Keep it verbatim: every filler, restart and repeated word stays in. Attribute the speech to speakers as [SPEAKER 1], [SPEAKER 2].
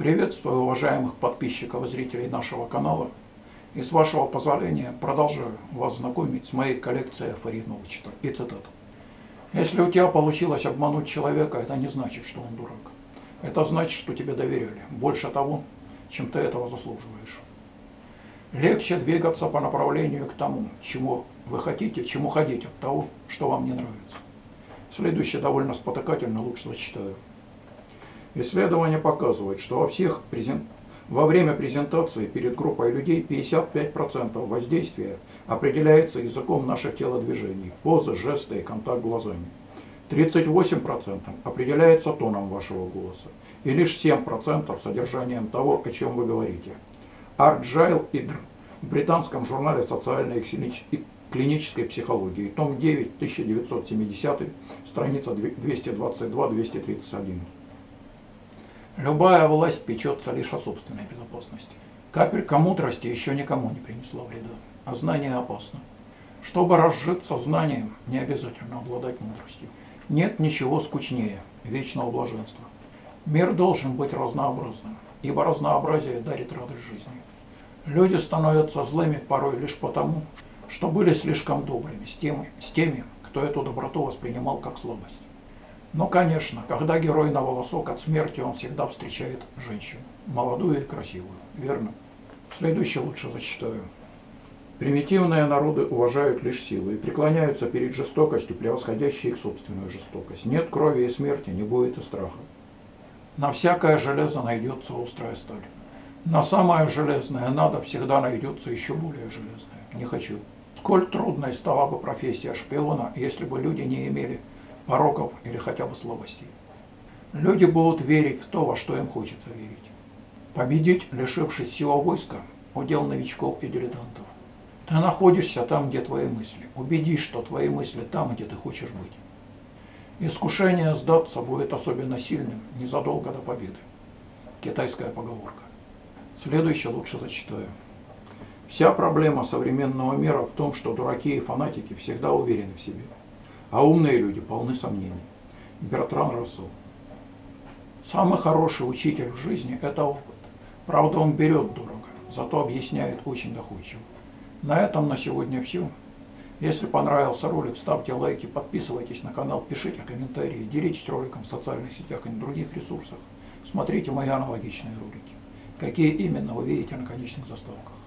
[SPEAKER 1] Приветствую уважаемых подписчиков и зрителей нашего канала. И с вашего позволения продолжаю вас знакомить с моей коллекцией афоризмов и цитат. Если у тебя получилось обмануть человека, это не значит, что он дурак. Это значит, что тебе доверяли больше того, чем ты этого заслуживаешь. Легче двигаться по направлению к тому, чему вы хотите, чем уходить от того, что вам не нравится. Следующее довольно спотыкательно, лучше зачитаю. Исследования показывают, что во, всех презент... во время презентации перед группой людей пятьдесят пять процентов воздействия определяется языком наших телодвижений, позы, жесты и контакт глазами. тридцать восемь процентов определяется тоном вашего голоса и лишь семь процентов содержанием того, о чем вы говорите. Арт Джайл Идр в британском журнале социальной и клинической психологии, том девять, тысяча девятьсот семидесятый, страница двести двадцать два — двести тридцать один. Любая власть печется лишь о собственной безопасности. Капелька мудрости еще никому не принесла вреда, а знание опасно. Чтобы разжиться знанием, не обязательно обладать мудростью. Нет ничего скучнее вечного блаженства. Мир должен быть разнообразным, ибо разнообразие дарит радость жизни. Люди становятся злыми порой лишь потому, что были слишком добрыми с теми, с теми, кто эту доброту воспринимал как слабость. Но, конечно, когда герой на волосок от смерти, он всегда встречает женщину, молодую и красивую, верно? Следующее лучше зачитаю. Примитивные народы уважают лишь силу и преклоняются перед жестокостью, превосходящей их собственную жестокость. Нет крови и смерти, не будет и страха. На всякое железо найдется острая сталь. На самое железное надо всегда найдется еще более железное. Не хочу. Сколь трудной стала бы профессия шпиона, если бы люди не имели пороков или хотя бы слабостей. Люди будут верить в то, во что им хочется верить. Победить, лишившись всего войска, удел новичков и дилетантов. Ты находишься там, где твои мысли. Убедись, что твои мысли там, где ты хочешь быть. Искушение сдаться будет особенно сильным незадолго до победы. Китайская поговорка. Следующее лучше зачитаю. Вся проблема современного мира в том, что дураки и фанатики всегда уверены в себе, а умные люди полны сомнений. Бертран Рассел. Самый хороший учитель в жизни – это опыт. Правда, он берет дорого, зато объясняет очень доходчиво. На этом на сегодня все. Если понравился ролик, ставьте лайки, подписывайтесь на канал, пишите комментарии, делитесь роликом в социальных сетях и на других ресурсах. Смотрите мои аналогичные ролики. Какие именно вы видите на конечных заставках.